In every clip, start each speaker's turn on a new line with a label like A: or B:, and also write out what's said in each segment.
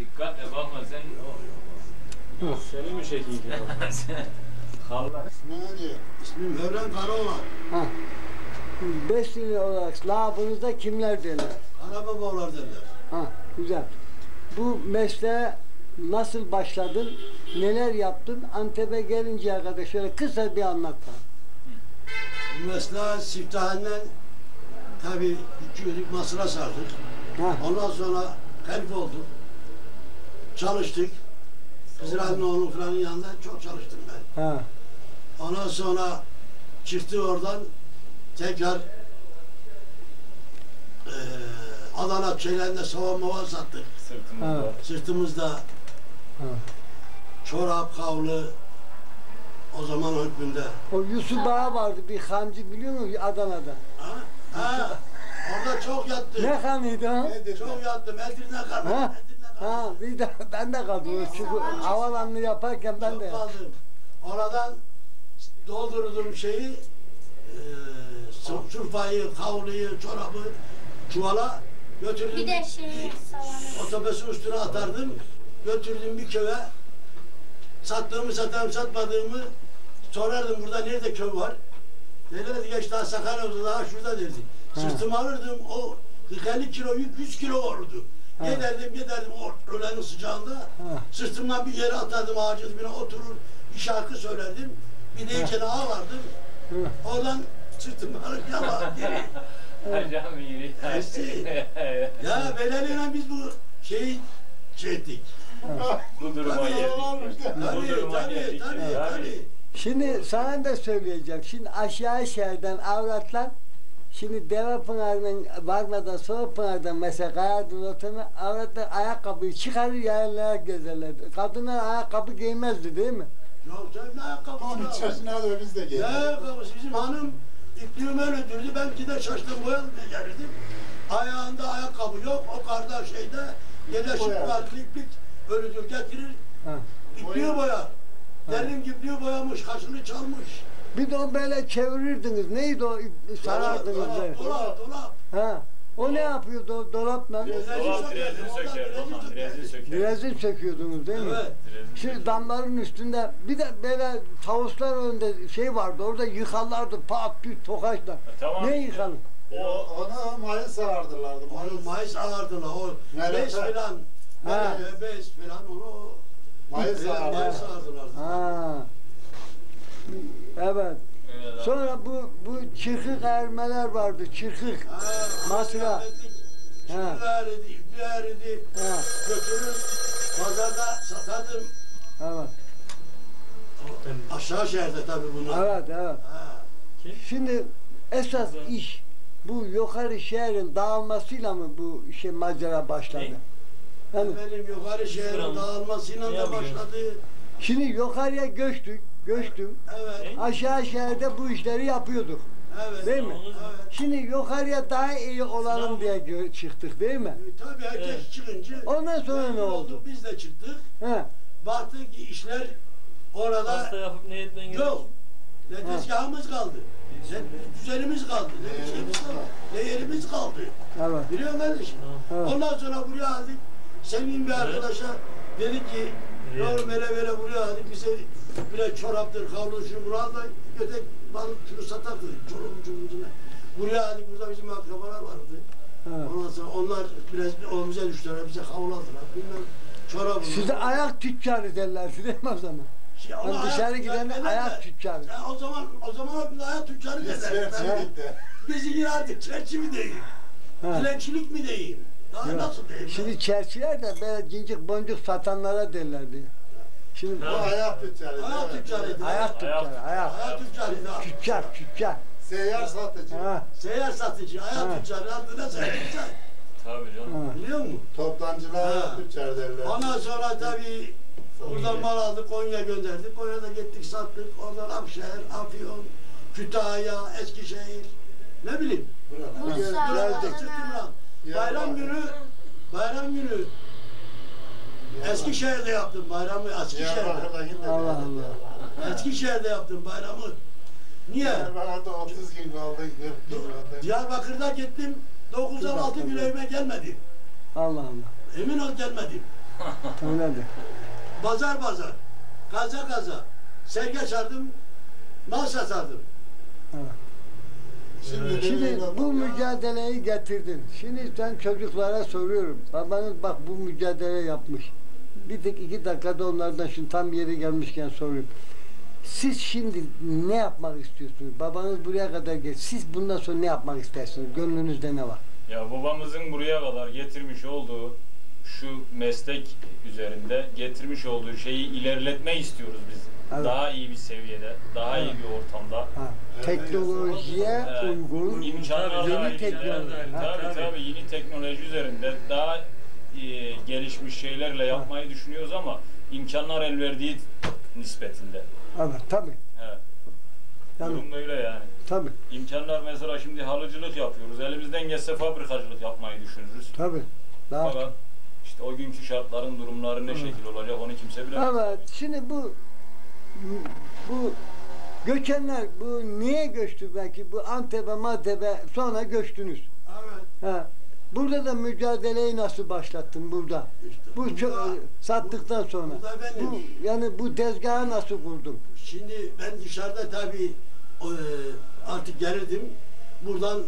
A: Dikkatle bakma sen.
B: Seni mi çekeyim?
A: Allah.
C: İsmi ne diyor?
D: İsmim Hevren Karaoğlan.
E: Ha. Besili olarak labınızda kimler derler?
D: Karababalar derler.
E: Ha, güzel. Bu mesleğe nasıl başladın? Neler yaptın? Antep'e gelinceye kadar şöyle kısa bir anlat bana.
D: Bu mesleğe siftahından tabii 2 yıllık masra sardık.
E: Ha.
D: Ondan sonra help olduk. Çalıştık. Kızılay'ın oğlu falanın yanında çok çalıştım ben.
E: Ha.
D: Ondan sonra çıktı oradan tekrar Adana şeylerinde soğan mava sattık.
A: Sırtımızda.
E: Ha.
D: Sırtımızda
E: Ha.
D: çorap, kavlu o zaman hükmünde.
E: O Yusuf Ağa vardı bir hancı biliyor musun Adana'da?
D: Ha? Ha. Orada çok yattı.
E: Ne hanıydı ha?
D: Çok yattım. Edirne kaldım.
E: Ha?
D: Edirne kaldım.
E: Ha, bir de ben de kaldım. Çünkü havalanını yaparken ben
D: Çok
E: de yaptım.
D: kaldım. Oradan doldurdum şeyi, sırfayı, kavluyu, çorabı çuvala götürdüm.
F: Bir de şey salamı.
D: Otobüsün üstüne atardım. Götürdüm bir köye. Sattığımı satarım, satmadığımı sorardım. Burada nerede köy var? Derlerdi geç daha Sakarya'da daha şurada derdi. Sırtıma alırdım o 40-50 kilo yük 100 kilo olurdu.
E: Ha.
D: Giderdim o öğlenin sıcağında.
E: Ha.
D: Sırtımdan bir yere atardım ağacın dibine oturur bir şarkı söylerdim. Bir de içine ağlardım. Oradan sırtımı alıp yala geri.
A: Hocam iyi.
D: Tersi. Ya belediyeyle biz bu şeyi ettik.
A: Bu duruma
D: Tabii,
A: geldik. Bu
D: Tabii
A: duruma
D: tabii
A: geldik.
D: tabii.
E: Şimdi sana da söyleyeceğim. Şimdi aşağı şehirden avratlar şimdi Devepınar'ın varmadan Soğukpınar'dan mesela Kayardın oteline avratlar ayakkabıyı çıkarır yayınlayarak gezerler. Kadınlar ayakkabı giymezdi değil mi?
D: Yok sen ne ayakkabısı?
C: 13 yaşına da biz de
D: Ne
C: geldik.
D: ayakkabısı? Bizim hanım ipliğimi öyle dürdü. Ben de şaştım boyadım gelirdim. Ayağında ayakkabı yok. O karda şeyde yine şıklar iplik ölüdür getirir.
E: Ha.
D: İpliği boyar. Derin ipliği boyamış, kaşını çalmış.
E: Bir de o böyle çevirirdiniz. Neydi o sarardınız böyle.
D: Dolap.
E: Ha. O ne yapıyordu o dolapla?
A: Dolap direzini söker. Ondan direzini söker.
E: Direzin söküyordunuz değil mi?
D: Evet.
E: Şimdi damların üstünde bir de böyle tavuslar önünde şey vardı orada yıkarlardı pat bir tokaçla.
A: Tamam.
E: Ne yıkanın?
C: Ona mayıs ağırdılardı.
D: Onu mayıs ağırdılar. O
C: Melete.
D: bez filan.
E: Ha.
D: Bez filan onu
C: Mayıs ağırdılar.
D: mayıs ağırdılar.
E: Ha. Evet. Sonra bu çırkık ermeler vardı. Çırkık. Masra.
D: Çırklar idi, ipler idi.
E: Ha.
D: Götürür pazarda satardım.
E: Evet.
D: Aşağı şehirde tabii bunlar.
E: Evet, evet.
D: Ha.
E: Şimdi esas iş bu yukarı şehrin dağılmasıyla mı bu işe macera başladı? Yani
D: Benim yukarı şehrin dağılmasıyla da başladı.
E: şimdi yukarıya göçtüm.
D: Evet,
E: Aşağı şehirde bu işleri yapıyorduk.
D: evet.
E: Değil mi?
D: Evet.
E: Şimdi yukarıya daha iyi olalım diye çıktık değil mi?
D: Tabii herkes çıkınca.
E: Ondan sonra
D: memnun
E: ne oldu?
D: olduk, biz de çıktık.
E: He.
D: Baktık ki işler orada
B: Hasta yapıp ne etmen gerekiyor?
D: yok. Ne tezgahımız kaldı. Ne düzenimiz kaldı. Ne bir şeyimiz kaldı. Ne yerimiz kaldı.
E: Evet.
D: Biliyor musun kardeşim?
E: Evet.
D: Ondan sonra buraya aldık. Senin bir arkadaşa dedik ki yavrum böyle buraya aldık. Bize bile çoraptır, kavlu şunu buraya al da götek balık şunu satar dedik. Çorabın çubuğuna. Buraya aldık. Burada bizim akrabalar vardı.
E: Evet.
D: Ondan sonra onlar biraz o bize düştüler. Bize kavlu aldılar. Bilmem çorabı.
E: Size ayak tüccarı derler değil mi o zaman?
D: Ona
E: dışarı gidene
D: derler
E: ayak
D: de.
E: tüccarı.
D: Ya o zaman biz ayak tüccarı derler. Biz yine artık çerçi mi diyeyim?
E: Ha.
D: Dilencilik mi diyeyim? Daha
E: Yok.
D: nasıl diyeyim?
E: Şimdi çerçiler de böyle cincik boncuk satanlara derlerdi. Şimdi
C: Bu ayak tüccarıydı.
D: Ayak
C: evet.
D: tüccarıydı.
E: ayak tüccarı, ayak.
D: Ayak tüccarıydı.
E: Tüccar.
C: Seyyar satıcı.
E: Ha.
D: Seyyar satıcı, ayak
E: Ha.
D: tüccarı adına seyyar tüccar.
A: Tabii canım.
E: Ha.
D: Biliyor musun?
C: Toptancılar
D: Ha.
C: ayak tüccar derler.
D: Ondan sonra tabii buradan mal aldık, Konya gönderdik. Konya'da gittik, sattık. Oradan Akşehir, Afyon, Kütahya, Eskişehir. Ne bileyim.
C: Buralar.
F: Bursa.
D: Biraz da
F: Adana.
D: çıktım lan.
C: Ya
D: Bayram
C: bak.
D: günü Eskişehir'de yaptım bayramı. Eskişehir'de.
C: Diyarbakır'daki de
E: Allah
C: böyle
E: Allah.
C: Diyarbakır.
D: Eskişehir'de yaptım bayramı. Niye?
C: Diyarbakır'da 30 gün kaldı, 40 gün kaldı.
D: Diyarbakır'da gittim. 9'dan 6 gün evime gelmedim.
E: Allah Allah.
D: Emin ol gelmedim.
E: Öyledir.
D: Pazar pazar, kaza kaza, sergi açardım, mal satardım.
E: Şimdi bu mücadeleyi getirdin. Şimdi sen çocuklara soruyorum. Babanız bak bu mücadele yapmış. Bir tek 2 dakikada onlardan şimdi tam yeri gelmişken soruyorum. Siz şimdi ne yapmak istiyorsunuz? Babanız buraya kadar geç. Siz bundan sonra ne yapmak istersiniz? Gönlünüzde ne var?
A: Ya babamızın buraya kadar getirmiş olduğu şu meslek üzerinde getirmiş olduğu şeyi ilerletmek istiyoruz biz.
E: Evet.
A: Daha iyi bir seviyede, daha iyi bir ortamda.
E: Ha, teknolojiye uygun
A: imkanlar
E: yeni
A: dahilinde,
E: teknoloji. Ha,
A: tabii yeni teknoloji üzerinde daha gelişmiş şeylerle yapmayı düşünüyoruz ama imkanlar el verdiği nispetinde.
E: evet tabii.
A: Evet.
E: Yani,
A: Durum böyle yani.
E: tabii.
A: İmkanlar mesela şimdi halıcılık yapıyoruz. Elimizden gelse fabrikacılık yapmayı düşünürüz.
E: Tabii. Daha
A: Fakat işte o günkü şartların durumları ne şekil olacak onu kimse bilemez.
E: evet. Şimdi bu göçenler bu niye göçtü belki? Bu Antep'e, Mantep'e sonra göçtünüz.
D: Evet.
E: Ha. Burada da mücadeleyi nasıl başlattın burada?
D: İşte
E: Bu
D: burada-
E: sattıktan sonra.
D: burada benim.
E: Yani bu tezgahı nasıl kurdun?
D: Şimdi ben dışarıda tabii artık gelirdim. Buradan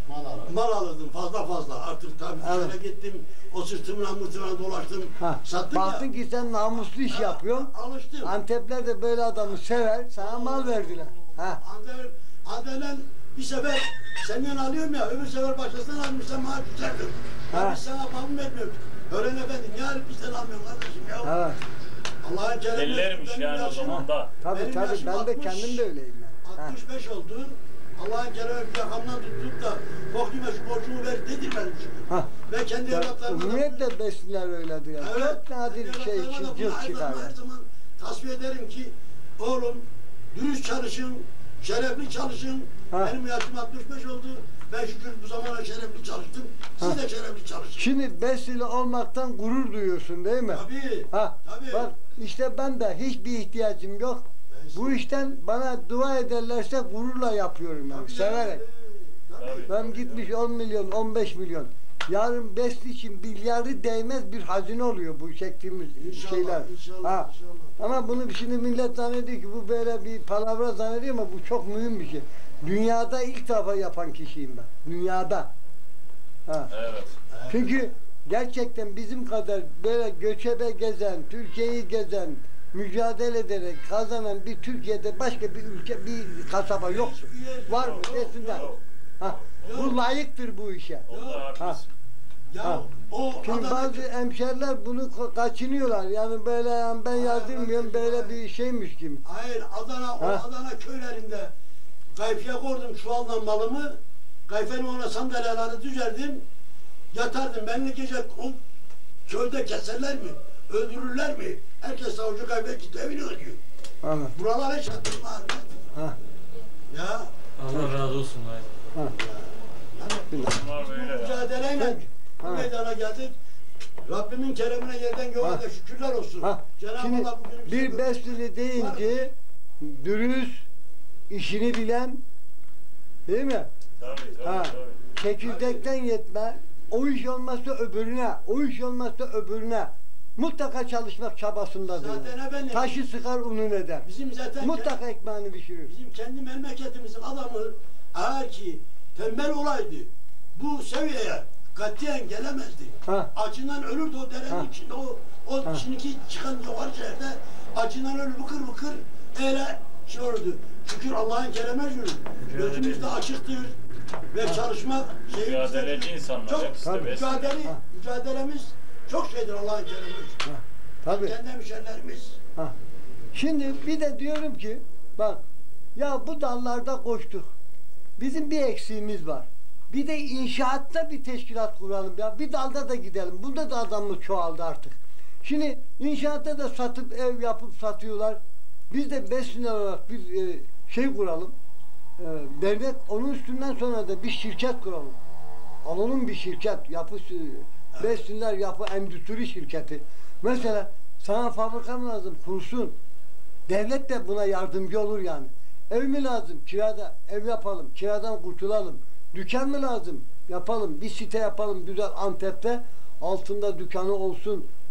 D: mal alırdım fazla. Artık tabii dışarı
E: Evet.
D: gittim. O sırtımla dolaştım.
E: Ha.
D: Sattım
E: Baktın
D: ya.
E: ki sen namuslu iş yapıyorsun.
D: Alıştım.
E: Antepler de böyle adamı sever. Sana mal verdiler. Ha.
D: Antep'den bir sefer senden alıyorum ya, öbür sefer başkasından almışsam maaş düşerdim.
E: Ha.
D: Ya biz sana babam etmiyoruz. Öğren efendim, niye alıp bizden almıyorsun kardeşim ya?
E: Evet.
D: Allah'ın keremi.
A: Ellermiş
D: benim
A: yani o
D: yaşım-
A: zaman da.
E: Tabii
D: benim
E: tabii
D: yaşım
E: ben de
D: 60,
E: kendim de öyleyim. Ben. Ha.
D: 65 oldu. Allah'ın keremi bir yakamdan tutup da Boklu'ma şu borcumu ver dedirmedim şimdi.
E: Ha.
D: Ve kendi evlatlarıma da...
E: Umumiyet besinler öyledir yani.
D: Evet.
E: Çok nadir
D: kendi
E: şey
D: evlatlarıma da
E: cılk
D: bunu
E: çıkar.
D: her
E: yani.
D: zaman tasfiye ederim ki oğlum dürüst çalışın, şerefli çalışın.
E: Ha.
D: Benim yaşım 65 oldu. Ben şükür bu zamana şerefli çalıştım. Siz
E: Ha.
D: de şerefli çalışın.
E: Şimdi besili olmaktan gurur duyuyorsun değil mi?
D: Tabii.
E: Ha.
D: Tabii.
E: Bak işte ben de hiçbir ihtiyacım yok. Bu işten bana dua ederlerse gururla yapıyorum ben.
D: Tabii,
E: Severek.
D: tabii.
E: Ben gitmiş 10 milyon, 15 milyon. Yarın besli için milyarı değmez bir hazine oluyor bu çektiğimiz
D: İnşallah,
E: şeyler.
D: inşallah,
E: Ha.
D: inşallah.
E: Ama bunu şimdi millet zannediyor ki bu böyle bir palavra zannediyor ama bu çok mühim bir şey. Dünyada ilk defa yapan kişiyim ben. Dünyada. Ha.
A: Evet.
E: Çünkü gerçekten bizim kadar böyle göçebe gezen, Türkiye'yi gezen, mücadele ederek kazanan bir Türkiye'de başka bir ülke, bir kasaba yok. Var mı? Desinler. Ha. Bu layıktır bu işe.
A: Orada haklısın.
D: Ya
E: Ha.
D: o
E: Şimdi
D: Adana-
E: bazı hemşeriler bunu kaçınıyorlar. Yani böyle yani ben yazdırmıyorum böyle bir şeymiş gibi.
D: Hayır,
E: Ha.
D: Adana köylerinde kayfiye koydum çuvalla malımı. Kayfenin ona sandalyeleri düzerdim. Yatardım. Benimle gece o köyde keserler mi? Öldürürler mi? Herkes savcı kayfiye gitti evini ödüyor.
E: Anladım.
D: Buralara çattım abi.
E: Ha.
D: Ya.
B: Allah razı olsun.
D: Yani
A: Bunlar
D: bu
A: böyle ya.
D: mücadeleyle bu
E: Ha.
D: meydana geldik. Rabbimin keremine yerden göğe
E: Ha.
D: de şükürler olsun.
E: Ha.
D: Cenab-ı
E: Şimdi
D: Allah bugün bize
E: bir beslili deyince dürüst, işini bilen, değil mi?
A: Tabii
E: Ha.
A: tabii.
E: Çekirdekten yetme, o iş olmazsa öbürüne, o iş olmazsa öbürüne. Mutlaka çalışmak çabasındadır.
D: Zaten efendim,
E: Taşı sıkar unun eder.
D: bizim zaten
E: Mutlaka ekmeğini pişirir.
D: bizim kendi memleketimizin adamı eğer ki tembel olaydı bu seviyeye katiyen gelemezdi.
E: Ha.
D: Acından ölürdü o derenin
E: Ha.
D: içinde o
E: Ha.
D: şimdiki çıkan yukarı şehirde acından ölür bıkır öyle şey olurdu. Şükür Allah'ın kereme şükür. Gözümüz de açıktır ve çalışmak şeyimiz de
A: Mücadeleci insanlar
D: çok
A: hepsi de
E: Tabii.
A: besli.
E: Ha.
D: mücadelemiz çok şeydir Allah'ın kereme.
E: Tabii.
D: Kendi hemşerilerimiz.
E: Ha. Şimdi bir de diyorum ki bak ya bu dallarda koştuk. Bizim bir eksiğimiz var. Bir de inşaatta bir teşkilat kuralım ya. Bir dalda da gidelim. Bunda da adamımız çoğaldı artık. Şimdi inşaatta da satıp ev yapıp satıyorlar. Biz de besinler olarak bir şey kuralım. Dernek onun üstünden sonra da bir şirket kuralım. Alalım bir şirket yapı besinler yapı endüstri şirketi. Mesela sana fabrika mı lazım? Kursun. Devlet de buna yardımcı olur yani. Ev mi lazım? Kirada ev yapalım. Kiradan kurtulalım. Dükkan mı lazım? Yapalım. Bir site yapalım güzel Antep'te. Altında dükkanı olsun.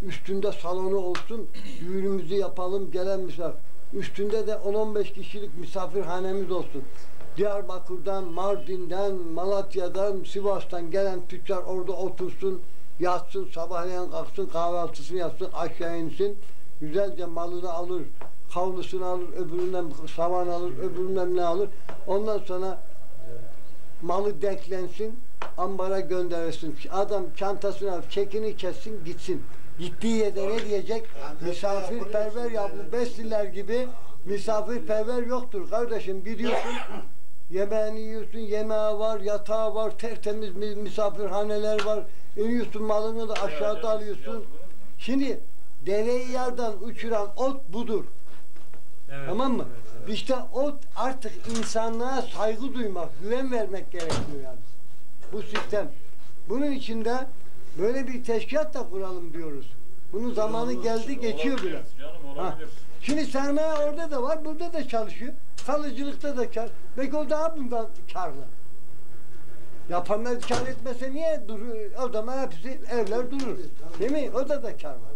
E: Üstünde salonu olsun, düğünümüzü yapalım, gelen misafir. Üstünde de 10-15 kişilik misafirhanemiz olsun. Diyarbakır'dan, Mardin'den, Malatya'dan, Sivas'tan gelen tüccar orada otursun, yatsın, sabahleyin kalksın, kahvaltısını yapsın, aşağı insin. Güzelce malını alır, havlusunu alır, öbüründen saman alır, öbüründen ne alır. Ondan sonra malı denklensin, ambara gönderirsin. Adam çantasını alıp çekini kessin, gitsin. Gittiği yerde ne diyecek? Misafirperver ya bu Besliler gibi misafirperver yoktur kardeşim. Gidiyorsun, yemeğini yiyorsun, yemeği var, yatağı var, tertemiz misafirhaneler var. İniyorsun, malını da aşağıda alıyorsun. Şimdi deveyi yerden uçuran ot budur.
B: Evet,
E: Tamam mı?
B: evet.
E: İşte ot artık insanlığa saygı duymak, güven vermek gerekiyor yani. Bu sistem. Bunun içinde böyle bir teşkilat da kuralım diyoruz. Bunun zamanı geldi, geçiyor bile.
A: Canım
E: Ha.
A: olabilir.
E: Şimdi sermaye orada da var, burada da çalışıyor. Kalıcılıkta da kar. Belki o daha bundan karlı. Yapanlar kar etmese niye durur? O zaman hepsi evler durur. Değil mi? O da kar var.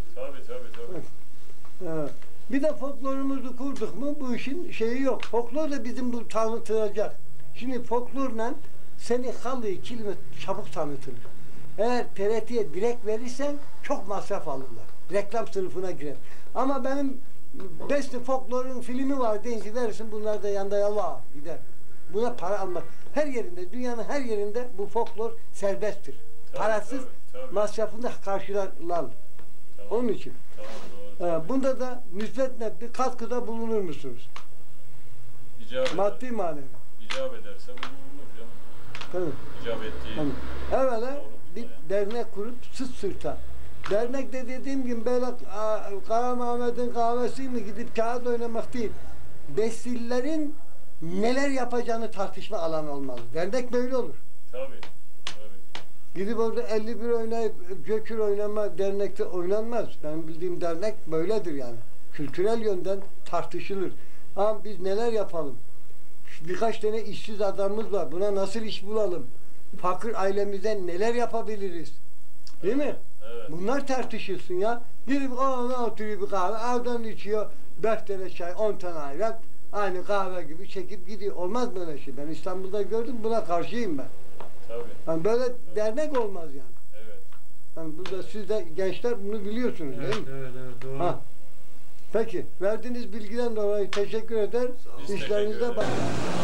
A: Tabii.
E: Evet. Bir de folklorumuzu kurduk mu bu işin şeyi yok. Folklor da bizim bu tanıtılacak. Şimdi folklorla seni halıyı, kilimi çabuk tanıtılır. Eğer TRT'ye direkt verirsen çok masraf alırlar. Reklam sınıfına girer. Ama benim Besli folklorun filmi var deyince verirsin, bunlar da yanında yallah gider. Buna para almak. Her yerinde, dünyanın her yerinde bu folklor serbesttir.
A: Tabii,
E: Parasız
A: tabii.
E: masrafını da karşılarlar.
A: Tamam.
E: Onun için.
A: Tamam, doğru.
E: Bunda da müsbetne bir katkıda bulunur musunuz?
A: İcap
E: Maddi manevi.
A: İcap ederse bulunur canım.
E: Tabii.
A: İcap ettiği.
E: Tabii. Evvela
A: Doğru.
E: bir dernek kurup sırt sırta. Dernekte dediğim gibi böyle Kara Mehmet'in kahvesi mi gidip kağıt oynamak değil. Beslilerin neler yapacağını tartışma alanı olmalı. Dernek böyle olur.
A: Tabii. Tabii.
E: Gidip orada 51 oynayıp gökür oynama dernekte oynanmaz. Benim bildiğim dernek böyledir yani. Kültürel yönden tartışılır. Ama biz neler yapalım? Birkaç tane işsiz adamımız var. Buna nasıl iş bulalım? Fakir ailemize neler yapabiliriz? Değil mi?
A: Evet.
E: Bunlar tartışılsın ya. Girip ona oturuyor bir kahve, evden içiyor 4 tane çay, 10 tane ayran. Aynı kahve gibi çekip gidiyor. Olmaz böyle şey. Ben İstanbul'da gördüm, buna karşıyım ben.
A: Tabii.
E: Yani böyle dernek olmaz yani.
A: Evet.
E: Yani burada siz de gençler bunu biliyorsunuz değil mi?
B: Evet, doğru.
E: Ha. Peki, verdiğiniz bilgiden dolayı teşekkür eder.
A: Biz
E: İşlerinize
A: teşekkür
E: bak.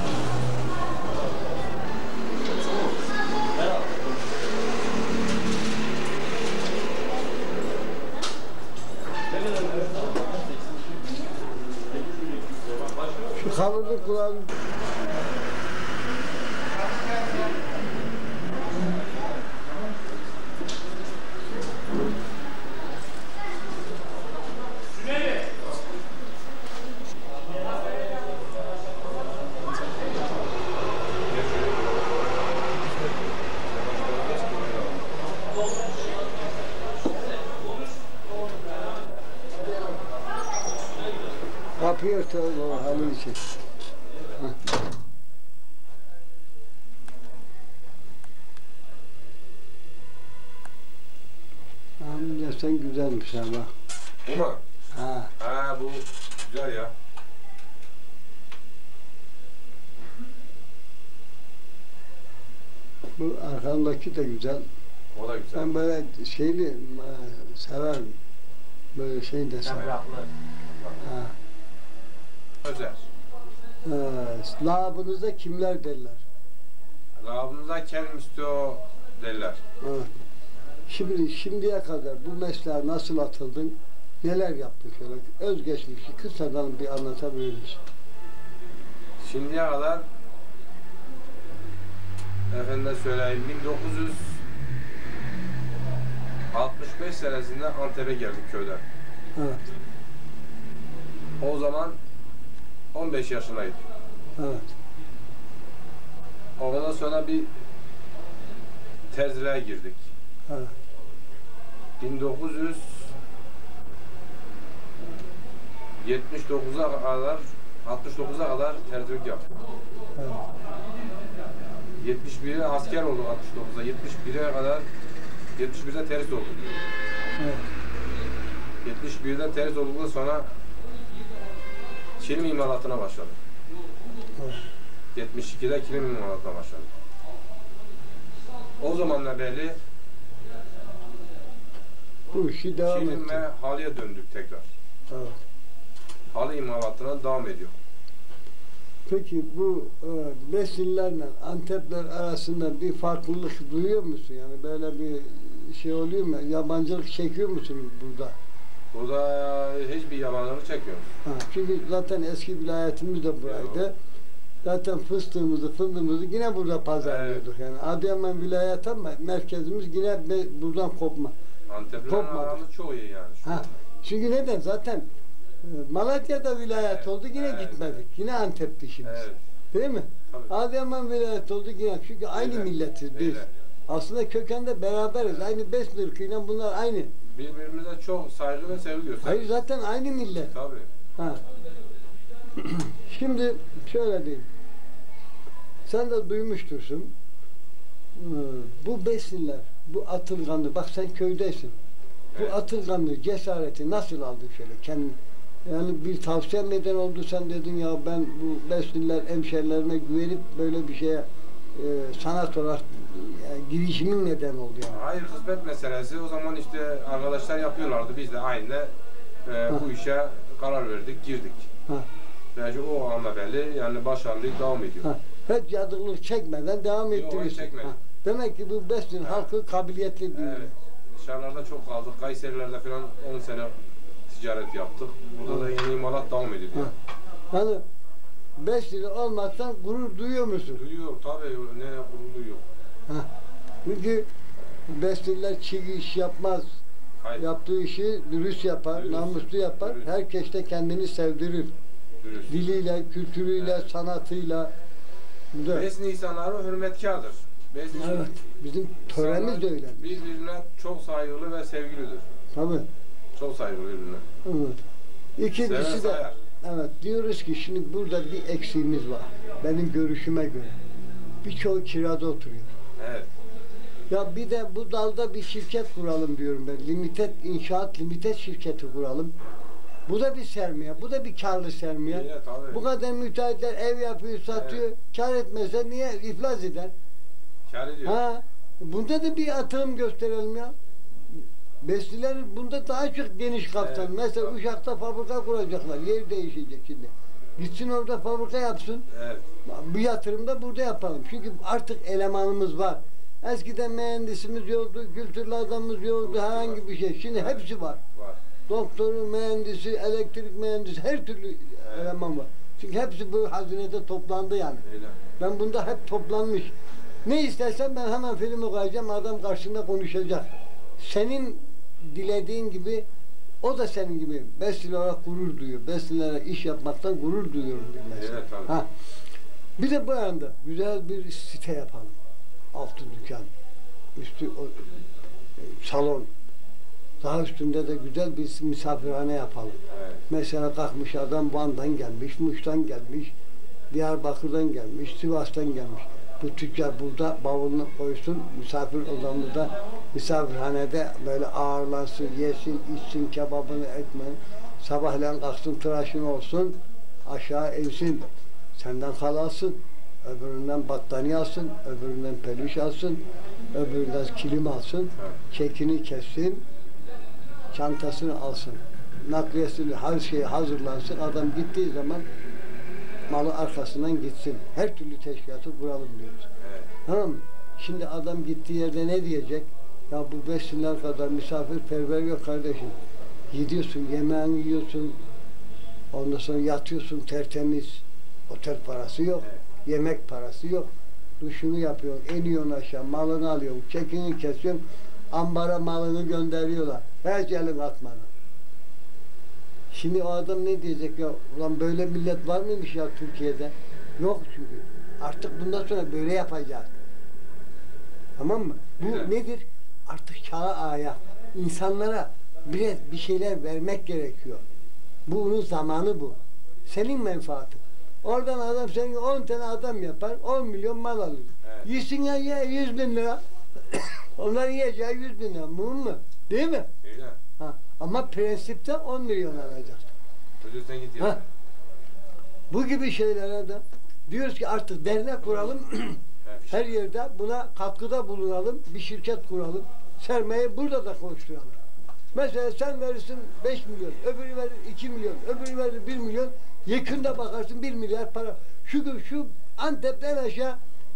E: Şu kalınlık kulağın... Kapıyı örtelim o halın için. Amca sen güzelmiş ama.
G: Bu mu?
E: Ha.
G: Ha bu güzel ya.
E: Bu arkamdaki de güzel.
G: O da güzel.
E: Ben böyle şeyli severim. Böyle şey de severim. Ha.
G: Özel.
E: Labınızda kimler derler?
G: Rabınıza kelmisto derler.
E: Evet. Şimdiye kadar bu mesleğe nasıl atıldın? Neler yaptın şöyle? Özgeçmişi kısadan bir anlatabilir misin?
G: Şimdiye kadar efendim söyleyeyim 1965 senesinde Antep'e geldik köyden.
E: Evet.
G: O zaman 15 yaşındaydım.
E: Evet.
G: Ondan sonra bir terziliğe girdik.
E: Evet.
G: 1979'a kadar 69'a kadar terzilik yaptık.
E: Evet.
G: 71'e asker olduk 69'a. 71'e kadar 71'de terhis olduk.
E: Evet.
G: 71'de terhis olduktan sonra kilim imalatına başladım. 72'de kilim imalatına başladım. O zamanla beri
E: Bu işi devam
G: kilim
E: etti.
G: ve halıya döndük tekrar.
E: Evet.
G: Halı imalatına devam ediyor.
E: Peki bu Besillerle Antepler arasında bir farklılık duyuyor musun? Yani böyle bir şey oluyor mu? Yabancılık çekiyor musun burada?
G: Burada hiçbir yabancılık çekmiyoruz.
E: Ha, çünkü zaten eski vilayetimiz de buraydı. Zaten fıstığımızı, fındığımızı yine burada pazarlıyorduk. Yani Adıyaman vilayet ama merkezimiz yine buradan kopma.
G: Antep'le
E: Kopmadı.
G: aramız çok iyi yani. Şu
E: Ha,
G: anda.
E: çünkü neden? Zaten Malatya'da vilayet oldu yine
G: Evet,
E: gitmedik. Yine Antep dişimiz.
G: Evet.
E: Değil mi?
G: Tabii.
E: Adıyaman vilayet oldu yine. Çünkü aynı
G: Öyle,
E: milletiz biz.
G: öyle.
E: Aslında kökende beraberiz. Aynı Besni ırkıyla bunlar aynı.
G: Birbirimize çok saygı ve sevgi gösteriyoruz.
E: Hayır zaten aynı millet.
G: Tabii.
E: Ha. Şimdi şöyle diyeyim. Sen de duymuştursun. Bu Besniler, bu atılganlığı, bak sen köydesin.
G: Evet.
E: Bu atılganlığı, cesareti nasıl aldın şöyle kendin? Yani bir tavsiye neden oldu sen dedin ya ben bu Besniler hemşerilerine güvenip böyle bir şeye sanat olarak yani girişimin neden oldu yani.
G: Hayır, kısmet meselesi. O zaman işte arkadaşlar yapıyorlardı. Biz de aynı bu işe karar verdik, girdik.
E: Ha.
G: Bence o anda belli yani başarılı devam ediyor.
E: Ha. Hiç yadırlık çekmeden devam
G: Yok,
E: ettiriyorsun.
G: hiç çekmedim.
E: Ha. Demek ki bu Besnin halkı kabiliyetli diyor.
G: Evet. Dışarılarda çok kaldık. Kayserilerde falan 10 sene ticaret yaptık. Burada da yeni imalat devam ediyor.
E: Ha. Yani Besni'li olmaktan gurur duyuyor musun?
G: Duyuyor tabii. Ne gurur duyuyor.
E: Ha. Çünkü Besniler çiğ iş yapmaz.
G: Hayır.
E: Yaptığı işi dürüst yapar,
G: Dürüst.
E: namuslu yapar.
G: Dürüst.
E: Herkes de kendini sevdirir.
G: Dürüst.
E: Diliyle, kültürüyle,
G: Evet.
E: sanatıyla. Güzel.
G: Besni insanları hürmetkardır. Besni
E: Evet. Bizim töremiz de öyle.
G: Birbirine çok saygılı ve sevgilidir.
E: Tabii.
G: Çok saygılı birbirine.
E: Evet. İkincisi
G: Sever
E: de
G: sayar.
E: evet diyoruz ki şimdi burada bir eksiğimiz var. Benim görüşüme göre. Birçoğu kirada oturuyor.
G: Evet.
E: Ya bir de bu dalda bir şirket kuralım diyorum ben. İnşaat limited şirketi kuralım. Bu da bir sermaye, bu da bir karlı sermaye.
G: Evet, tabii.
E: Bu kadar müteahhitler ev yapıyor, satıyor.
G: Evet.
E: Kar etmezse niye iflas eder?
G: Kâr ediyor.
E: Ha, bunda da bir atılım gösterelim ya. Besliler bunda daha çok geniş kapsam.
G: Evet,
E: Mesela
G: tabii.
E: Uşak'ta fabrika kuracaklar. Yer değişecek şimdi. Gitsin orada fabrika yapsın.
G: Evet.
E: Bu yatırım da burada yapalım. Çünkü artık elemanımız var. Eskiden mühendisimiz yoktu, kültürlü adamımız yoktu, herhangi bir şey. Şimdi hepsi var.
G: Var.
E: Doktoru, mühendisi, elektrik mühendisi, her türlü eleman var. Çünkü hepsi bu hazinede toplandı yani.
G: Öyle.
E: Ben bunda hep toplanmış. Ne istersen ben hemen filmi koyacağım, adam karşında konuşacak. Senin dilediğin gibi, o da senin gibi Besli olarak gurur duyuyor. Beslilere iş yapmaktan gurur duyuyorum bir mesela.
G: Evet, tabii.
E: Ha. Bir de bu anda güzel bir site yapalım. Altı dükkan, üstü salon. Daha üstünde de güzel bir misafirhane yapalım.
G: Evet.
E: Mesela kalkmış adam Van'dan gelmiş, Muş'tan gelmiş, Diyarbakır'dan gelmiş, Sivas'tan gelmiş. Bu tüccar burada bavulunu koysun, misafir odamızda, misafirhanede böyle ağırlansın, yesin, içsin, kebabını, ekmeğini. Sabahleyin kalksın, tıraşın olsun, aşağı insin, senden halasın, öbüründen battaniye alsın, öbüründen peluş alsın, öbüründen kilim alsın, kekini kessin, çantasını alsın, nakliyesini, her şey hazırlansın, adam gittiği zaman malı arkasından gitsin. Her türlü teşkilatı kuralım diyoruz.
G: Evet.
E: Tamam mı? Şimdi adam gittiği yerde ne diyecek? Ya bu Besliler kadar misafirperver yok kardeşim. Gidiyorsun, yemeğini yiyorsun, ondan sonra yatıyorsun tertemiz. Otel parası yok, yemek parası yok. Duşunu yapıyorsun, iniyorsun aşağı, malını alıyorsun, çekini kesiyorsun, ambara malını gönderiyorlar. Hiç elin atmadan. Şimdi o adam ne diyecek ya, ulan böyle millet var mıymış ya Türkiye'de? Yok çünkü. Artık bundan sonra böyle yapacağız. Tamam mı? Bu
G: Güzel.
E: nedir? Artık çağa ayak. İnsanlara bir şeyler vermek gerekiyor. Bunun zamanı bu. Senin menfaatin. Oradan adam senin 10 tane adam yapar, 10 milyon mal alır.
G: Evet.
E: Yesin ya ye 100 bin lira. Onlar yiyeceği 100 bin lira. Mum mu? Değil mi?
G: Öyle.
E: Ha. Ama prensipte 10 milyon alacaksın.
G: Ödülsen git
E: Ha.
G: ya.
E: Bu gibi şeylere de diyoruz ki artık dernek kuralım. Her yerde buna katkıda bulunalım. Bir şirket kuralım. Sermayeyi burada da koşturalım. Mesela sen verirsin 5 milyon, öbürü verir 2 milyon, öbürü verir 1 milyon. Yakında bakarsın 1 milyar para. Şu Antep'ten aşağı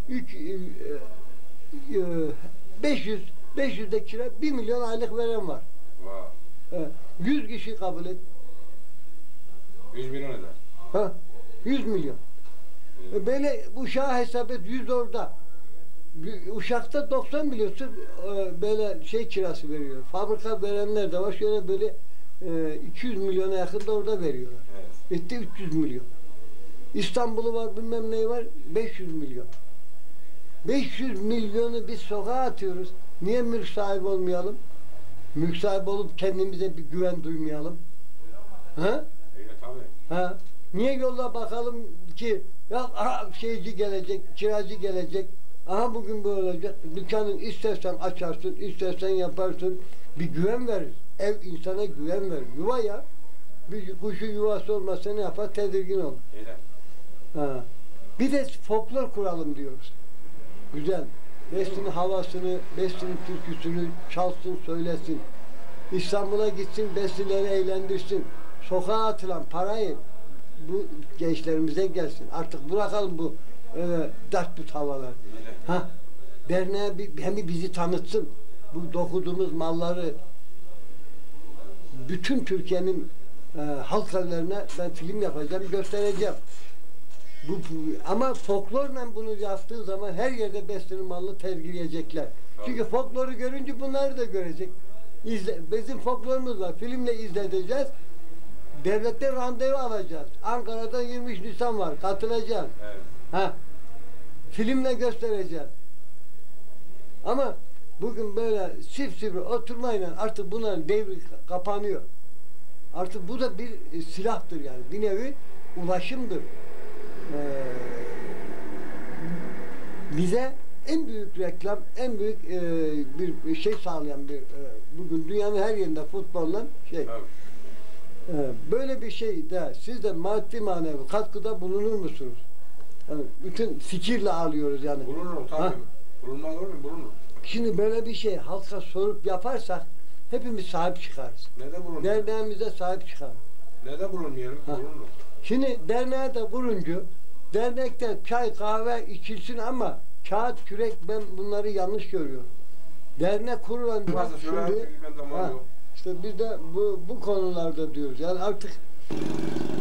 E: 500'de kira 1 milyon aylık veren var.
G: Vay.
E: 100 kişi kabul et.
G: 100 milyon eder.
E: Ha, 100 milyon. Böyle Uşak'a hesap et 100 orada. Uşak'ta 90 milyon sırf böyle şey kirası veriyor. Fabrika verenler de var. Şöyle böyle 200 milyona yakın da orada veriyorlar.
G: Evet.
E: Etti 300 milyon. İstanbul'u var bilmem neyi var 500 milyon. 500 milyonu biz sokağa atıyoruz. Niye mülk sahibi olmayalım? Mülk sahibi olup kendimize bir güven duymayalım. Ha?
G: Öyle tabii.
E: Ha? Niye yolla bakalım ki ya aha, şeyci gelecek, kiracı gelecek. Aha bugün bu olacak. Dükkanın istersen açarsın, istersen yaparsın. Bir güven verir. Ev insana güven verir. Yuva ya. Bir kuşun yuvası olmazsa ne yapar? Tedirgin olur.
G: Öyle.
E: Ha. Bir de folklor kuralım diyoruz. Güzel. Besinin havasını, besinin türküsünü çalsın, söylesin. İstanbul'a gitsin, besileri eğlendirsin. Sokağa atılan parayı bu gençlerimize gelsin. Artık bırakalım bu dert havalar. Ha, derneğe hem bizi tanıtsın. Bu dokuduğumuz malları bütün Türkiye'nin halk evlerine ben film yapacağım, göstereceğim. Ama folklorla bunu yaptığı zaman her yerde beslenin malını tergileyecekler. Çünkü folkloru görünce bunları da görecek. Bizim folklorumuz var. Filmle izleteceğiz. Devletten randevu alacağız. Ankara'da 23 Nisan var. Katılacağız.
G: Evet.
E: Ha. Filmle göstereceğiz. Ama bugün böyle sivri oturmayla artık bunların devri kapanıyor. Artık bu da bir silahtır yani. Bir nevi ulaşımdır. Bize en büyük reklam, en büyük bir şey sağlayan bir bugün dünyanın her yerinde futbolla şey.
G: Evet.
E: Böyle bir şeyde siz de maddi manevi katkıda bulunur musunuz? Yani bütün fikirle alıyoruz yani.
G: Bulunurum tabii.
E: Ha?
G: Bulunmaz olur mu? Bulunurum.
E: Şimdi böyle bir şey halka sorup yaparsak hepimiz sahip çıkarız.
G: Neden bulunmuyor?
E: Derneğimize sahip çıkarız.
G: Neden bulunmayalım?
E: Ha.
G: Bulunurum.
E: Şimdi derneğe de kurunca dernekte çay kahve içilsin ama kağıt kürek ben bunları yanlış görüyorum. Dernek kurulan
G: Varsa şöyle
E: şimdi
G: ben zaman yok.
E: işte biz de bu konularda diyoruz. Yani artık